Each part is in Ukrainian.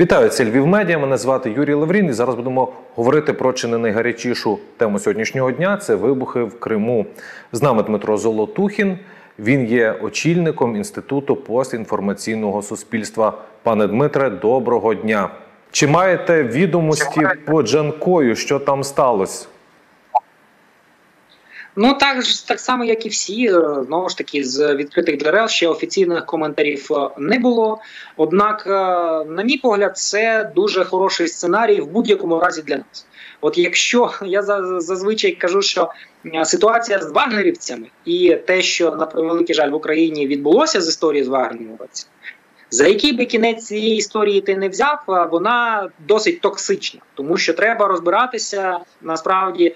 Вітаю, це Львів Медіа, мене звати Юрій Лаврін і зараз будемо говорити про чи не найгарячішу тему сьогоднішнього дня – це вибухи в Криму. З нами Дмитро Золотухін, він є очільником Інституту постінформаційного суспільства. Пане Дмитре, доброго дня. Чи маєте відомості по Джанкою, що там сталося? Ну, так само, як і всі, знову ж таки, з відкритих джерел ще офіційних коментарів не було. Однак, на мій погляд, це дуже хороший сценарій в будь-якому разі для нас. От якщо я зазвичай кажу, що ситуація з вагнерівцями і те, що, на превеликий жаль, в Україні відбулося з історії з вагнерівцями, за який би кінець цієї історії ти не взяв, вона досить токсична, тому що треба розбиратися, насправді,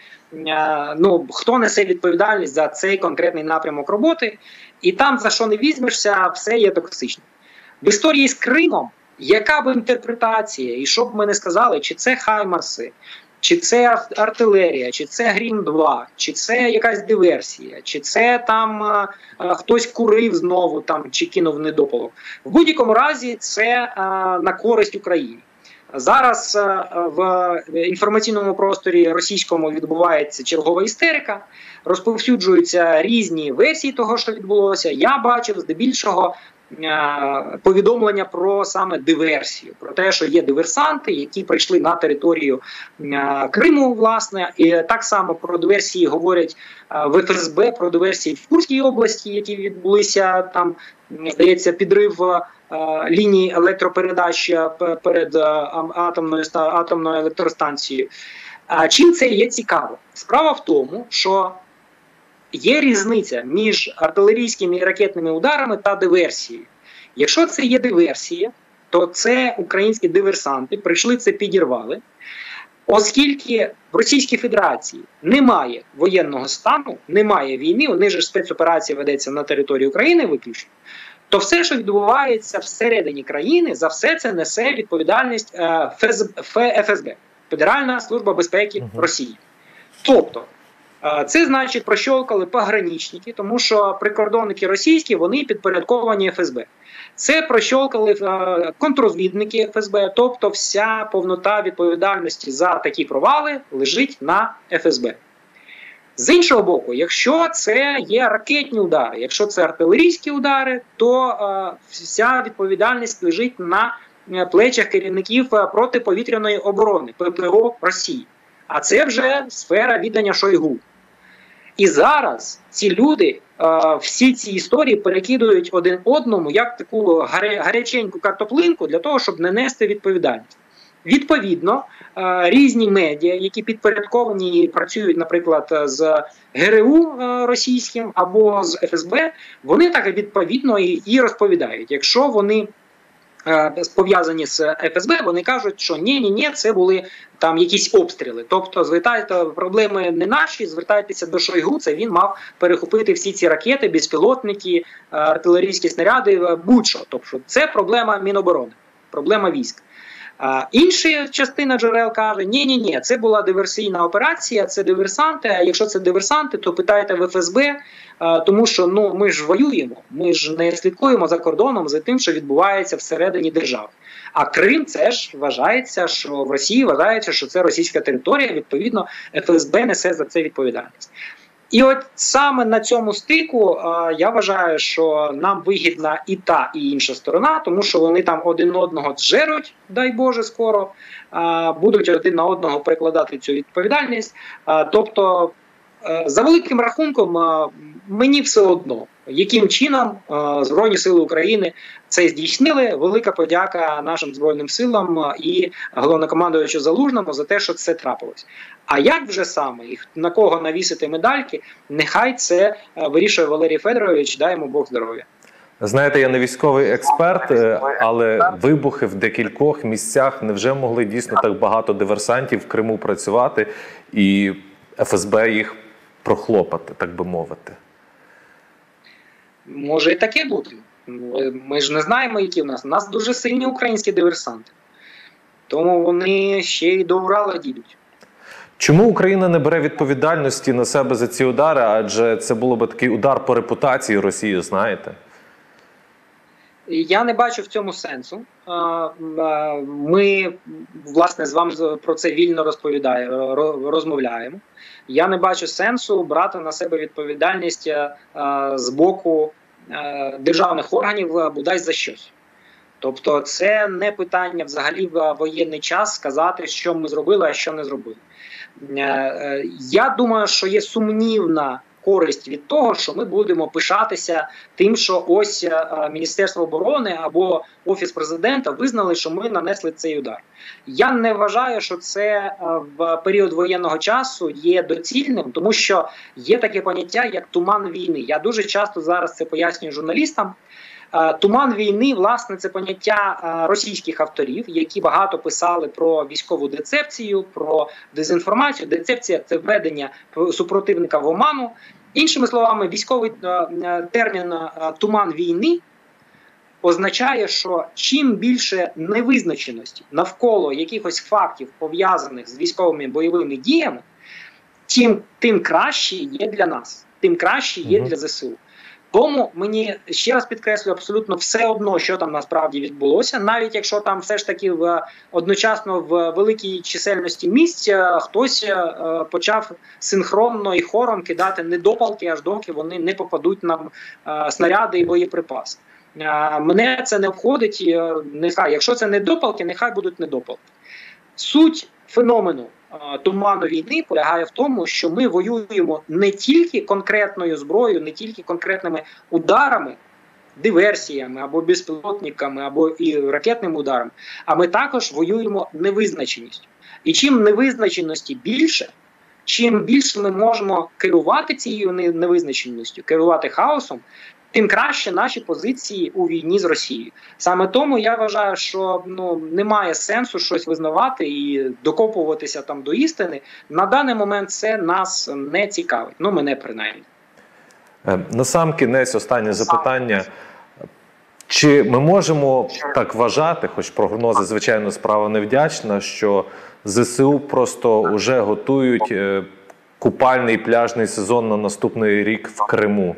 хто несе відповідальність за цей конкретний напрямок роботи, і там, за що не візьмешся, все є токсично. В історії з Кримом, яка б інтерпретація, і що б ми не сказали, чи це хаймарси, чи це артилерія, чи це Грім-2, чи це якась диверсія, чи це там хтось курив знову там, чи кинув недопалок. В будь-якому разі це на користь Україні. Зараз в інформаційному просторі російському відбувається чергова істерика, розповсюджуються різні версії того, що відбулося. Я бачив здебільшого повідомлення про саме диверсію, про те, що є диверсанти, які прийшли на територію Криму, власне, і так само про диверсії говорять в ФСБ, про диверсії в Курській області, які відбулися, там, здається, підрив лінії електропередач перед атомною електростанцією. Чим це є цікаво? Справа в тому, що є різниця між артилерійськими і ракетними ударами та диверсією. Якщо це є диверсія, то це українські диверсанти прийшли, це підірвали. Оскільки в Російській Федерації немає воєнного стану, немає війни, у них же спецоперація ведеться на території України виключно, то все, що відбувається всередині країни, за все це несе відповідальність ФСБ, Федеральна служба безпеки Росії. Тобто, це значить прощолкали пограничники, тому що прикордонники російські, вони підпорядковані ФСБ. Це прощолкали контррозвідники ФСБ, тобто вся повнота відповідальності за такі провали лежить на ФСБ. З іншого боку, якщо це є ракетні удари, якщо це артилерійські удари, то вся відповідальність лежить на плечах керівників протиповітряної оборони, ППО Росії. А це вже сфера відання Шойгу. І зараз ці люди всі ці історії перекидують один одному як таку гаряченьку картоплинку для того, щоб не нести відповідальність. Відповідно, різні медіа, які підпорядковані і працюють, наприклад, з ГРУ російським або з ФСБ, вони так відповідно і розповідають. Якщо вони пов'язані з ФСБ, вони кажуть, що ні, це були там якісь обстріли. Тобто, проблеми не наші, звертайтеся до Шойгу, це він мав перехопити всі ці ракети, безпілотники, артилерійські снаряди, будь-що. Тобто, це проблема Міноборони, проблема військ. Інша частина джерел каже, ні, це була диверсійна операція, це диверсанти, а якщо це диверсанти, то питайте в ФСБ, тому що ми ж воюємо, ми ж не слідкуємо за кордоном, за тим, що відбувається всередині держави. А Крим, це ж вважається, що в Росії вважається, що це російська територія, відповідно ФСБ несе за це відповідальність. І от саме на цьому стику я вважаю, що нам вигідна і та, і інша сторона, тому що вони там один одного зжеруть, дай Боже, скоро, будуть один на одного перекладати цю відповідальність. Тобто, за великим рахунком, мені все одно, яким чином Збройні Сили України це здійснили. Велика подяка нашим Збройним силам і головнокомандуючу Залужному за те, що це трапилось. А як вже саме, і на кого навісити медальки, нехай це вирішує Валерій Федорович, дай йому Бог здоров'я. Знаєте, я не військовий експерт, але вибухи в декількох місцях невже могли дійсно так багато диверсантів в Криму працювати і ФСБ їх прохлопати, так би мовити? Може і таке бути. Ми ж не знаємо, які в нас. У нас дуже сильні українські диверсанти. Тому вони ще й до Урала дійдуть. Чому Україна не бере відповідальності на себе за ці удари? Адже це було б такий удар по репутації Росії, знаєте? Я не бачу в цьому сенсу. Ми, власне, з вами про це вільно розмовляємо. Я не бачу сенсу брати на себе відповідальність з боку державних органів бодай за щось. Тобто це не питання взагалі в воєнний час сказати, що ми зробили, а що не зробили. Я думаю, що є сумнівна користь від того, що ми будемо пишатися тим, що ось Міністерство оборони або Офіс президента визнали, що ми нанесли цей удар. Я не вважаю, що це в період воєнного часу є доцільним, тому що є таке поняття, як туман війни. Я дуже часто зараз це пояснюю журналістам. Туман війни, власне, це поняття російських авторів, які багато писали про військову децепцію, про дезінформацію. Децепція – це введення супротивника в оману. Іншими словами, військовий термін «туман війни» означає, що чим більше невизначеності навколо якихось фактів, пов'язаних з військовими бойовими діями, тим краще є для нас, тим краще є для ЗСУ. Тому мені, ще раз підкреслюю, абсолютно все одно, що там насправді відбулося, навіть якщо там все ж таки одночасно в великій чисельності місць хтось почав синхронно і хором кидати недопалки, аж доки вони не попадуть на снаряди і боєприпаси. Мене це не обходить, нехай, якщо це недопалки, нехай будуть недопалки. Суть феномену туману війни полягає в тому, що ми воюємо не тільки конкретною зброєю, не тільки конкретними ударами, диверсіями або безпілотниками, або і ракетними ударами, а ми також воюємо невизначеністю. І чим невизначеності більше, чим більше ми можемо керувати цією невизначеністю, керувати хаосом, тим краще наші позиції у війні з Росією. Саме тому я вважаю, що немає сенсу щось визнавати і докопуватися там до істини. На даний момент це нас не цікавить. Мене принаймні. Насамкінець останнє запитання. Чи ми можемо так вважати, хоч прогнози, звичайно, справа невдячна, що ЗСУ просто вже готують купальний пляжний сезон на наступний рік в Криму?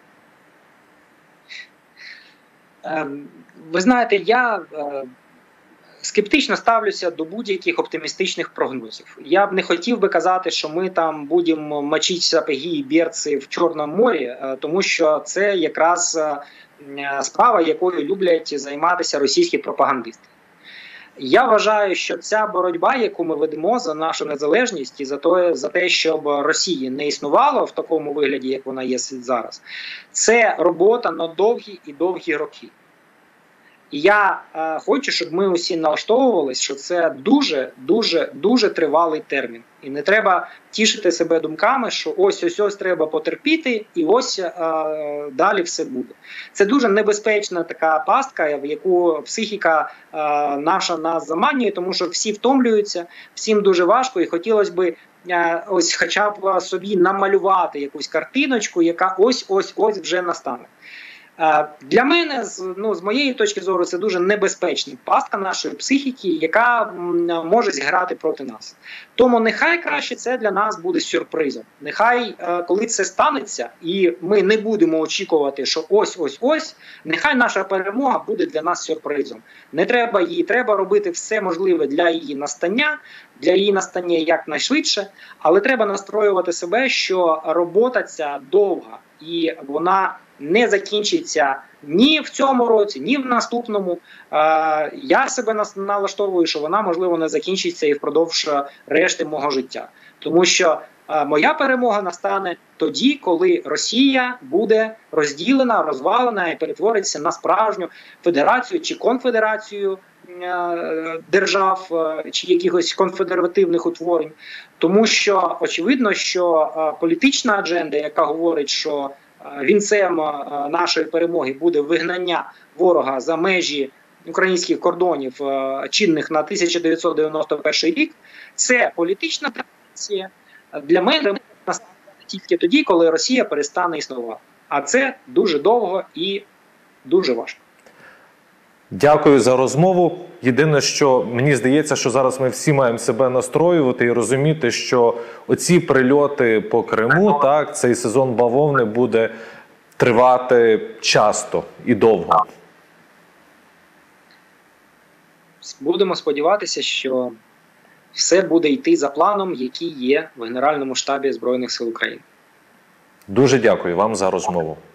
Ви знаєте, я скептично ставлюся до будь-яких оптимістичних прогнозів. Я б не хотів би казати, що ми там будемо мочити сапоги і берці в Чорному морі, тому що це якраз справа, якою люблять займатися російські пропагандисти. Я вважаю, що ця боротьба, яку ми ведемо за нашу незалежність і за те, щоб Росії не існувало в такому вигляді, як вона є зараз, це робота на довгі і довгі роки. І я хочу, щоб ми усі налаштовувалися, що це дуже тривалий термін. І не треба тішити себе думками, що ось треба потерпіти, і ось далі все буде. Це дуже небезпечна така пастка, в яку психіка наша нас заманює, тому що всі втомлюються, всім дуже важко, і хотілося б ось хоча б собі намалювати якусь картиночку, яка ось вже настане. Для мене, з моєї точки зору, це дуже небезпечна пастка нашої психіки, яка може зіграти проти нас. Тому нехай краще це для нас буде сюрпризом. Нехай, коли це станеться, і ми не будемо очікувати, що ось, нехай наша перемога буде для нас сюрпризом. Не треба її, треба робити все можливе для її настання якнайшвидше, але треба настроювати себе, що робота ця довга, і вона не закінчиться ні в цьому році, ні в наступному. Я себе налаштовую, що вона, можливо, не закінчиться і впродовж решти мого життя. Тому що моя перемога настане тоді, коли Росія буде розділена, розвалена і перетвориться на справжню федерацію чи конфедерацію держав, чи якихось конфедеративних утворень. Тому що очевидно, що політична адженда, яка говорить, що вінцем нашої перемоги буде вигнання ворога за межі українських кордонів, чинних на 1991 рік, це політична традиція. Для мене настане тільки тоді, коли Росія перестане існувати. А це дуже довго і дуже важко. Дякую за розмову. Єдине, що мені здається, що зараз ми всі маємо себе настроювати і розуміти, що оці прильоти по Криму, так, цей сезон бавовни буде тривати часто і довго. будемо сподіватися, що все буде йти за планом, який є в Генеральному штабі Збройних сил України. Дуже дякую вам за розмову.